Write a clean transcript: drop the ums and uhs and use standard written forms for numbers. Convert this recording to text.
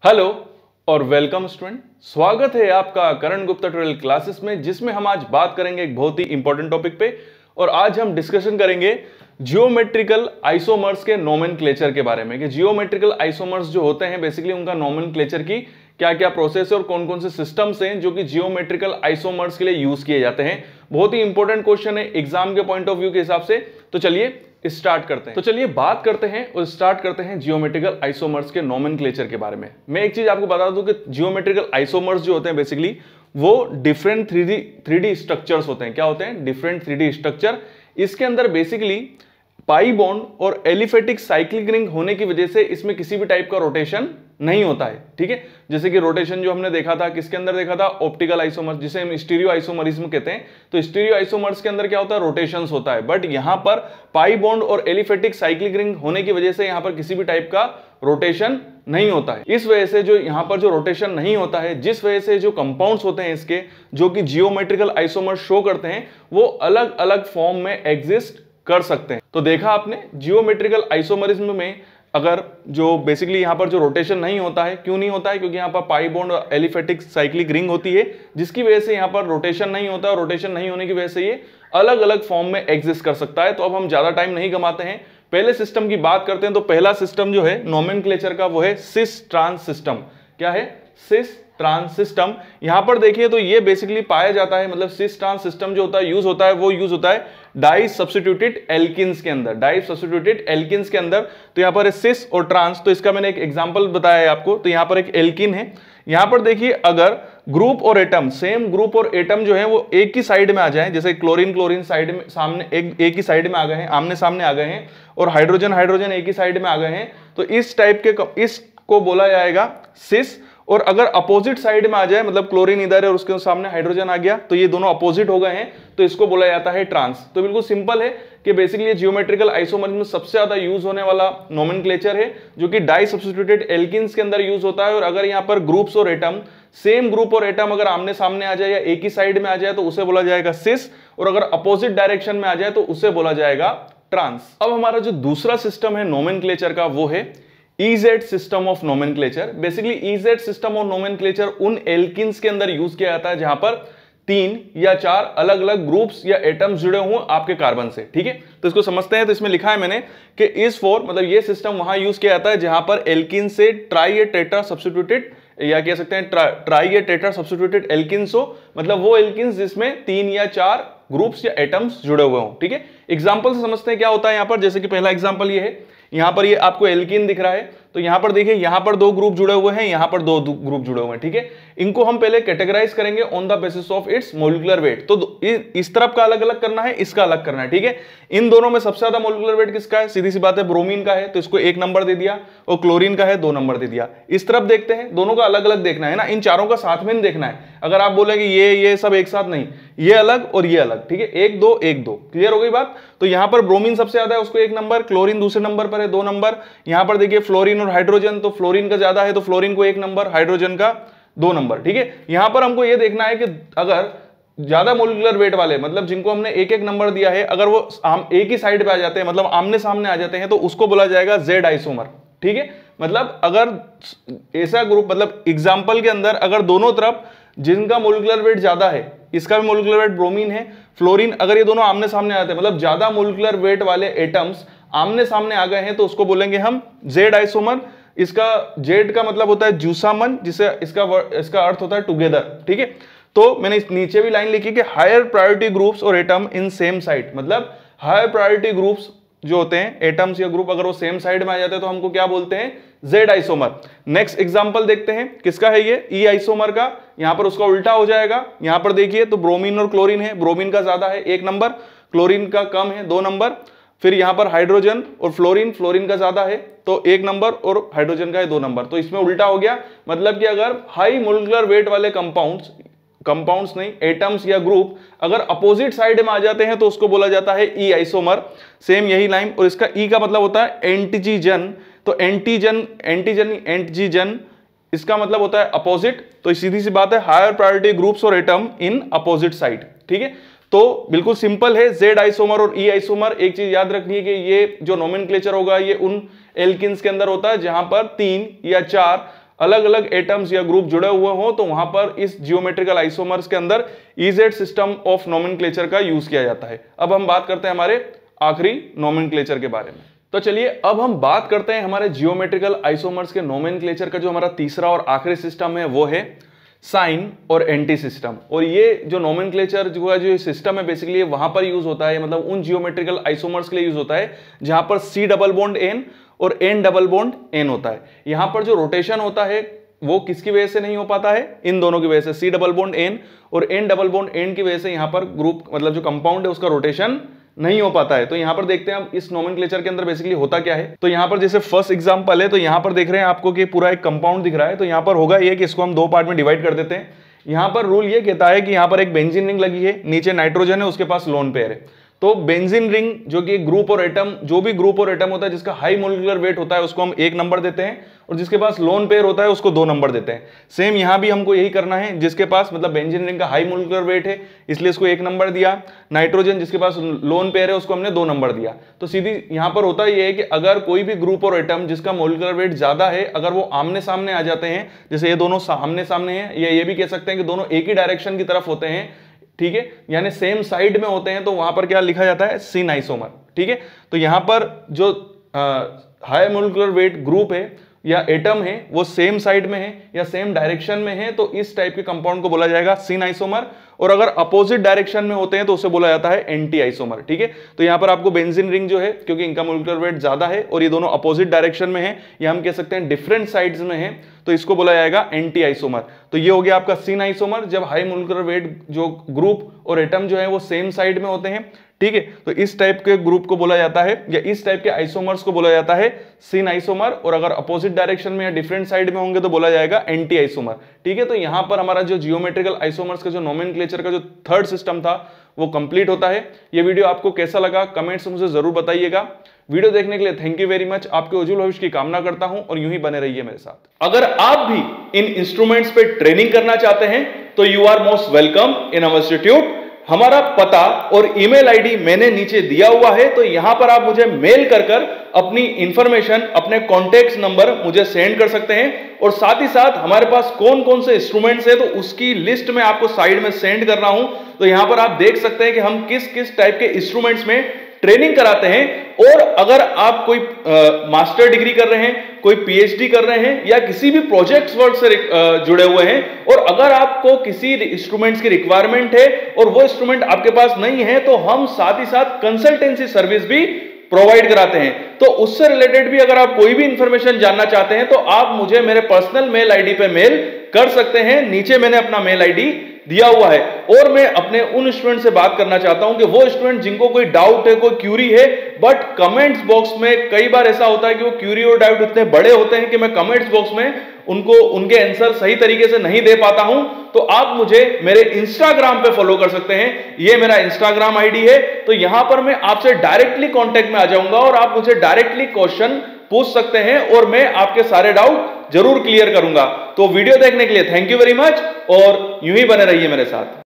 Hello और welcome student, स्वागत है आपका करण गुप्ता ट्यूटोरियल क्लासेस में, जिसमें हम आज बात करेंगे एक बहुत ही इंपॉर्टेंट टॉपिक पे। और आज हम डिस्कशन करेंगे जियोमेट्रिकल आइसोमर्स के नोमेनक्लेचर के बारे में कि जियोमेट्रिकल आइसोमर्स जो होते हैं बेसिकली उनका नोमेनक्लेचर की क्या क्या प्रोसेस है और कौन कौन से सिस्टम्स हैं जो कि जियोमेट्रिकल आइसोमर्स के लिए यूज किए जाते हैं। बहुत ही इंपॉर्टेंट क्वेश्चन है एग्जाम के पॉइंट ऑफ व्यू के हिसाब से। तो चलिए स्टार्ट करते हैं। तो चलिए बात करते हैं और स्टार्ट करते हैं जियोमेट्रिकल आइसोमर्स के नोमेनक्लेचर के बारे में। मैं एक चीज आपको बता दूं कि जियोमेट्रिकल आइसोमर्स जो होते हैं बेसिकली वो डिफरेंट 3D स्ट्रक्चर्स होते हैं। क्या होते हैं? Different 3D structure. इसके अंदर बेसिकली पाई बॉन्ड और एलिफेटिक साइक्लिक रिंग होने की वजह से इसमें किसी भी टाइप का रोटेशन नहीं होता है। ठीक है, जैसे कि रोटेशन जो हमने देखा था किसके अंदर देखा था? ऑप्टिकल आइसोमर्स, जिसे हम स्टीरियो आइसोमरिज्म कहते हैं। तो स्टीरियो आइसोमर्स के अंदर क्या होता है? रोटेशंस होता है। बट यहां पर पाई बॉन्ड और एलिफेटिक साइक्लिक रिंग होने की वजह से यहां पर किसी भी टाइप का रोटेशन नहीं होता है। इस वजह से जो यहां पर जो रोटेशन नहीं होता है, जिस वजह से जो कंपाउंड्स होते हैं इसके जो कि जियोमेट्रिकल आइसोमर्स शो करते हैं, वो अलग अलग फॉर्म में एग्जिस्ट कर सकते हैं। तो देखा आपने जियोमेट्रिकल आइसोमरिज्म में अगर जो बेसिकली यहां पर जो रोटेशन नहीं होता है, क्यों नहीं होता है? क्योंकि यहां पर पाई बॉन्ड और एलिफेटिक साइक्लिक रिंग होती है, जिसकी वजह से यहां पर रोटेशन नहीं होता है। और रोटेशन नहीं होने की वजह से ये अलग अलग फॉर्म में एग्जिस्ट कर सकता है। तो अब हम ज्यादा टाइम नहीं गंवाते हैं, पहले सिस्टम की बात करते हैं। तो पहला सिस्टम जो है नोमेनक्लेचर का वो है सिस ट्रांस सिस्टम। क्या है? Cis trans system. यहां पर देखिए तो ये बेसिकली पाया जाता है, मतलब सिस ट्रांस सिस्टम जो होता है यूज होता है, वो यूज होता है डाई सब्स्टिट्यूटेड एल्किन्स के अंदर। डाई सब्स्टिट्यूटेड एल्किन्स के अंदर तो यहां पर सिस और ट्रांस, तो इसका मैंने एक एग्जांपल बताया है आपको। तो यहां पर एक एल्किन है, यहां पर देखिए अगर ग्रुप और एटम, सेम ग्रुप और एटम जो है वो एक ही साइड में आ जाए, जैसे क्लोरीन क्लोरीन साइड में सामने एक ही साइड में आ गए हैं, आमने सामने आ गए हैं, और हाइड्रोजन हाइड्रोजन एक ही साइड में आ गए हैं, तो इस टाइप के इसको बोला जाएगा सिस। और अगर अपोजिट साइड में आ जाए, मतलब क्लोरीन इधर है और उसके सामने हाइड्रोजन आ गया, तो ये दोनों अपोजिट हो गए हैं, तो इसको बोला जाता है ट्रांस। तो बिल्कुल सिंपल है कि बेसिकली जियोमेट्रिकल आइसोमरिज्म में सबसे ज्यादा यूज होने वाला नोमेनक्लेचर है जो कि डाई सब्स्टिट्यूटेड एल्किन्स के अंदर यूज होता है। और अगर यहाँ पर ग्रुप्स और एटम, सेम ग्रुप और एटम अगर आमने सामने आ जाए या एक ही साइड में आ जाए तो उसे बोला जाएगा सिस, और अगर अपोजिट डायरेक्शन में आ जाए तो उसे बोला जाएगा ट्रांस। अब हमारा जो दूसरा सिस्टम है नोमेनक्लेचर का वो है EZ system of nomenclature. Basically EZ system of nomenclature उन एल्किन्स के अंदर यूज किया जाता है जहां पर 3 या 4 अलग अलग ग्रुप्स या एटम्स जुड़े हुए आपके कार्बन से। ठीक है, तो इसको समझते हैं। तो इसमें लिखा है मैंने कि इस फॉर, मतलब ये सिस्टम वहां यूज किया जाता है जहां पर एल्किन से ट्राई या टेट्रा सब्स्टिट्यूटेड, या कह सकते हैं ट्राई या टेट्रा सब्स्टिट्यूटेड एल्किन्स हो, मतलब वो एल्किन्स जिसमें 3 या 4 ग्रुप्स या एटम्स जुड़े हुए हों। ठीक है, एग्जांपल से समझते हैं क्या होता है यहां पर। जैसे कि पहला एग्जांपल ये है, यहां पर ये आपको एल्किन दिख रहा है, तो यहां पर देखिए यहां पर 2 ग्रुप जुड़े हुए हैं, यहां पर 2 ग्रुप जुड़े हुए हैं। ठीक है, इनको हम पहले कैटेगराइज करेंगे on the basis of its molecular weight. तो इस तरफ का अलग अलग करना है, इसका अलग करना है। ठीक है, इन दोनों में सबसे ज्यादा मॉलिक्यूलर वेट किसका है? सीधी सी बात है, ब्रोमीन का है, तो इसको 1 नंबर दे दिया, और क्लोरीन का है 2 नंबर दे दिया। इस तरफ देखते हैं, दोनों का अलग अलग देखना है ना, इन चारों का साथ में नहीं देखना है। अगर आप बोलेंगे ये सब एक साथ नहीं, ये अलग और ये अलग। ठीक है, 1 2 1 2, क्लियर हो गई बात। तो यहां पर ब्रोमीन सबसे ज्यादा है, उसको 1 नंबर, क्लोरीन दूसरे नंबर पर है 2 नंबर। यहां पर देखिए फ्लोरीन और हाइड्रोजन, तो फ्लोरीन का ज्यादा है तो फ्लोरीन को 1 नंबर, हाइड्रोजन का 2 नंबर। ठीक है, यहां पर हमको यह देखना है कि अगर ज्यादा मोलिकुलर वेट वाले, मतलब जिनको हमने 1 नंबर दिया है, अगर वो एक ही साइड पे आ जाते हैं, मतलब आमने सामने आ जाते हैं, तो उसको बोला जाएगा जेड आइसोमर। ठीक है, मतलब अगर ऐसा ग्रुप, मतलब एग्जांपल के अंदर अगर दोनों तरफ जिनका मोलिकुलर वेट ज्यादा है, इसका भी मोलिकुलर वेट ब्रोमीन है, फ्लोरीन, अगर ये दोनों आमने सामने आते हैं, मतलब ज्यादा मोलिकुलर वेट वाले एटम्स आमने सामने आ गए हैं, तो उसको बोलेंगे हम जेड आइसोमर। इसका जेड का मतलब होता है जूसामन, जिसे इसका अर्थ होता है टुगेदर। ठीक है, तो मैंने इस नीचे भी लाइन लिखी कि हायर प्रायोरिटी ग्रुप्स और एटम इन सेम साइड, मतलब हायर प्रायोरिटी ग्रुप्स जो होते हैं, एटम्स या ग्रुप, अगर वो सेम साइड में आ जाते हैं तो हमको क्या बोलते हैं? Z isomer. नेक्स्ट एग्जांपल देखते हैं, किसका है ये? ई आइसोमर का। यहां पर उसका उल्टा हो जाएगा, यहां पर देखिए तो ब्रोमीन और क्लोरीन है, ब्रोमीन का ज्यादा है 1 नंबर, क्लोरीन का कम है 2 नंबर। फिर यहां पर हाइड्रोजन और फ्लोरीन, फ्लोरीन का ज्यादा है तो 1 नंबर, और हाइड्रोजन का है 2 नंबर। तो इसमें उल्टा हो गया, मतलब कि अगर हाई मोलिकुलर वेट वाले कंपाउंड्स नहीं, एटम्स या ग्रुप अगर अपोजिट साइड में आ जाते हैं तो उसको बोला जाता है ई आइसोमर। सेम यही लाइन, और इसका ई का मतलब होता है एंटीजन। तो एंटीजन इसका मतलब होता है अपोजिट। तो सीधी सी बात है, हायर प्रायोरिटी ग्रुप्स और एटम इन अपोजिट साइड। ठीक है, तो बिल्कुल सिंपल है, जेड आइसोमर और ई आइसोमर। एक चीज याद रखनी है कि ये जो नोमेनक्लेचर होगा ये उन एल्किन्स के अंदर होता है जहां पर 3 या 4 अलग अलग एटम्स या ग्रुप जुड़े हुए हो तो वहां पर इस जियोमेट्रिकल आइसोमर्स के अंदर इजेड सिस्टम ऑफ नोमेनक्लेचर का यूज किया जाता है। अब हम बात करते हैं हमारे आखिरी नोमेनक्लेचर के बारे में। तो चलिए अब हम बात करते हैं हमारे जियोमेट्रिकल आइसोमर्स के नोमेनक्लेचर का जो हमारा तीसरा और आखिरी सिस्टम है वो है साइन और एंटी सिस्टम। और ये जो नोमेनक्लेचर जो सिस्टम है बेसिकली वहां पर यूज होता है, मतलब उन जियोमेट्रिकल आइसोमर्स के लिए यूज होता है जहां पर C डबल बॉन्ड N और N डबल बॉन्ड N होता है। यहां पर जो रोटेशन होता है वो किसकी वजह से नहीं हो पाता है, इन दोनों की वजह से, C डबल बॉन्ड N और N डबल बॉन्ड N की वजह से यहां पर ग्रुप मतलब जो कंपाउंड है उसका रोटेशन नहीं हो पाता है। तो यहां पर देखते हैं हम इस नोमेनक्लेचर के अंदर बेसिकली होता क्या है। तो यहां पर जैसे फर्स्ट एग्जांपल है, तो यहां पर देख रहे हैं आपको कि पूरा एक कंपाउंड दिख रहा है। तो यहां पर होगा ये कि इसको हम दो पार्ट में डिवाइड कर देते हैं। यहां पर रूल ये कहता है कि यहां पर एक बेंजीन रिंग लगी है, नीचे नाइट्रोजन है, उसके पास लोन पेयर है। तो बेंजीन रिंग जो कि ग्रुप और एटम, जो भी ग्रुप और एटम होता है जिसका हाई मोलिकुलर वेट होता है उसको हम 1 नंबर देते हैं, और जिसके पास लोन पेयर होता है उसको 2 नंबर देते हैं। सेम यहां भी हमको यही करना है, जिसके पास मतलब बेंजीन रिंग का हाई मोलिकुलर वेट है इसलिए इसको 1 नंबर दिया, नाइट्रोजन जिसके पास लोन पेयर है उसको हमने 2 नंबर दिया। तो सीधी यहां पर होता यह है कि अगर कोई भी ग्रुप और एटम जिसका मोलिकुलर वेट ज्यादा है, अगर वो आमने सामने आ जाते हैं, जैसे ये दोनों आमने सामने हैं, या ये भी कह सकते हैं कि दोनों एक ही डायरेक्शन की तरफ होते हैं, ठीक है, यानी सेम साइड में होते हैं, तो वहां पर क्या लिखा जाता है, सिन आइसोमर। ठीक है, तो यहां पर जो हाई मोलिकुलर वेट ग्रुप है या एटम है वो सेम साइड में है या सेम डायरेक्शन में है, तो इस टाइप के कंपाउंड को बोला जाएगा सिन आइसोमर। और अगर अपोजिट डायरेक्शन में होते हैं तो उसे बोला जाता है एंटी आइसोमर। ठीक है, तो यहां पर आपको बेंजीन रिंग जो है, क्योंकि इनका मोलिकुलर वेट ज्यादा है और ये दोनों अपोजिट डायरेक्शन में है, या हम कह सकते हैं डिफरेंट साइड्स में है, तो इसको बोला जाएगा एंटी आइसोमर। तो ये हो गया आपका सिन आइसोमर, जब हाई मोलिकुलर वेट जो ग्रुप और एटम जो है वो सेम साइड में होते हैं। ठीक है, तो इस टाइप के ग्रुप को बोला जाता है या इस टाइप के आइसोमर्स को बोला जाता है सिन आइसोमर, और अगर अपोजिट डायरेक्शन में या डिफरेंट साइड में होंगे तो बोला जाएगा एंटी आइसोमर। ठीक है, तो यहां पर हमारा जो जियोमेट्रिकल आइसोमर्स का जो नोमेनक्लेचर का जो थर्ड सिस्टम था वो कंप्लीट होता है। ये वीडियो आपको कैसा लगा कमेंट्स में मुझे जरूर बताइएगा। वीडियो देखने के लिए थैंक यू वेरी मच। आपके उज्जवल भविष्य की कामना करता हूं और यूं ही बने रहिए मेरे साथ। अगर आप भी इन इंस्ट्रूमेंट्स पे ट्रेनिंग करना चाहते हैं तो you are most welcome in our institute. हमारा पता और ईमेल आईडी मैंने नीचे दिया हुआ है, तो यहां पर आप मुझे मेल कर अपनी इंफॉर्मेशन, अपने कॉन्टेक्ट नंबर मुझे सेंड कर सकते हैं। और साथ ही साथ हमारे पास कौन कौन से इंस्ट्रूमेंट्स है तो उसकी लिस्ट में आपको साइड में सेंड कर रहा हूं। तो यहां पर आप देख सकते हैं कि हम किस किस टाइप के इंस्ट्रूमेंट्स में ट्रेनिंग कराते हैं। और अगर आप कोई मास्टर डिग्री कर रहे हैं, कोई पीएचडी कर रहे हैं, या किसी भी प्रोजेक्ट वर्क से जुड़े हुए हैं, और अगर आपको किसी इंस्ट्रूमेंट्स की रिक्वायरमेंट है और वो इंस्ट्रूमेंट आपके पास नहीं है, तो हम साथ ही साथ कंसल्टेंसी सर्विस भी प्रोवाइड कराते हैं। तो उससे रिलेटेड भी अगर आप कोई भी इंफॉर्मेशन जानना चाहते हैं तो आप मुझे मेरे पर्सनल मेल आईडी पे मेल कर सकते हैं। नीचे मैंने अपना मेल आईडी दिया हुआ है। और मैं अपने उन स्टूडेंट से बात करना चाहता हूं कि वो स्टूडेंट जिनको कोई डाउट है, कोई क्यूरी है, बट कमेंट्स बॉक्स में कई बार ऐसा होता है कि वो क्यूरी और डाउट इतने बड़े होते हैं कि मैं कमेंट्स बॉक्स में उनको उनके आंसर सही तरीके से नहीं दे पाता हूं, तो आप मुझे मेरे इंस्टाग्राम पे फॉलो कर सकते हैं। ये मेरा इंस्टाग्राम आईडी है, तो यहां पर मैं आपसे डायरेक्टली कांटेक्ट में आ जाऊंगा और आप मुझे डायरेक्टली क्वेश्चन पूछ सकते हैं और मैं आपके सारे डाउट जरूर क्लियर करूंगा। तो वीडियो देखने के लिए थैंक यू वेरी मच और यूं ही बने रहिए मेरे साथ।